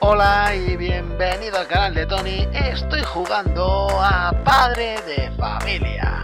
Hola y bienvenido al canal de Tony. Estoy jugando a Padre de Familia.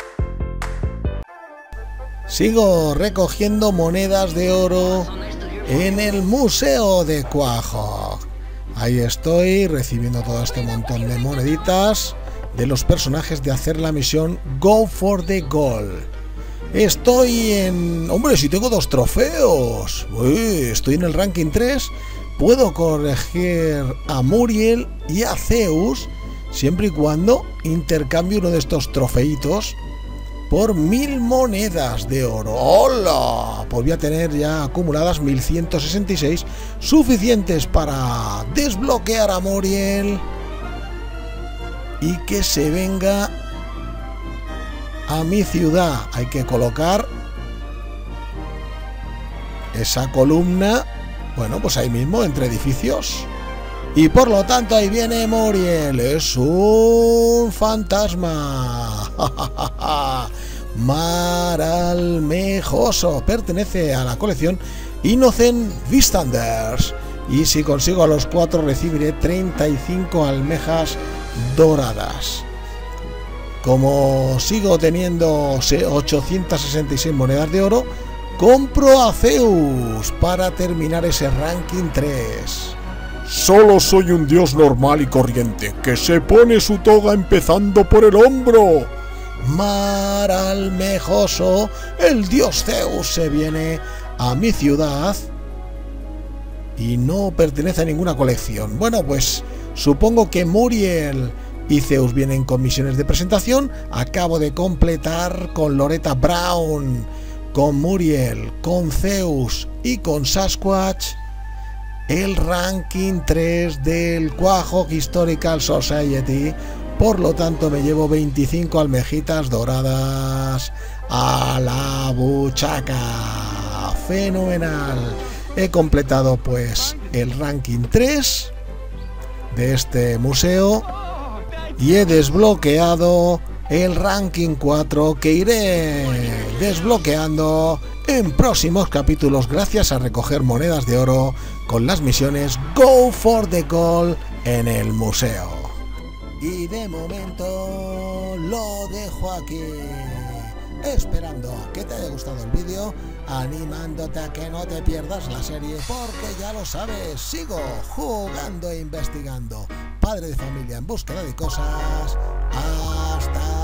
Sigo recogiendo monedas de oro en el Museo de Quahog. Ahí estoy recibiendo todo este montón de moneditas de los personajes de hacer la misión Go for the Gold. Estoy en... ¡Hombre, si tengo 2 trofeos! Uy, estoy en el ranking 3. Puedo corregir a Muriel y a Zeus siempre y cuando intercambie uno de estos trofeitos por 1000 monedas de oro. ¡Hola! Pues voy a tener ya acumuladas 1166, suficientes para desbloquear a Muriel y que se venga a mi ciudad. Hay que colocar esa columna, bueno, pues ahí mismo, entre edificios. Y por lo tanto ahí viene Muriel. Es un fantasma. Maralmejoso. Pertenece a la colección Innocent Bystanders. Y si consigo a los 4 recibiré 35 almejas doradas. Como sigo teniendo 866 monedas de oro, compro a Zeus para terminar ese ranking 3. Solo soy un dios normal y corriente, que se pone su toga empezando por el hombro. Maralmejoso, el dios Zeus se viene a mi ciudad y no pertenece a ninguna colección. Bueno, pues supongo que Muriel y Zeus vienen con misiones de presentación. Acabo de completar con Loretta Brown, con Muriel, con Zeus y con Sasquatch el ranking 3 del Quahog Historical Society. Por lo tanto me llevo 25 almejitas doradas a la buchaca. Fenomenal. He completado pues el ranking 3 de este museo y he desbloqueado el ranking 4 que iré desbloqueando en próximos capítulos gracias a recoger monedas de oro con las misiones Go for the Gold en el museo. Y de momento lo dejo aquí, esperando que te haya gustado el vídeo, animándote a que no te pierdas la serie, porque ya lo sabes, sigo jugando e investigando. Padre de familia en búsqueda de cosas. Hasta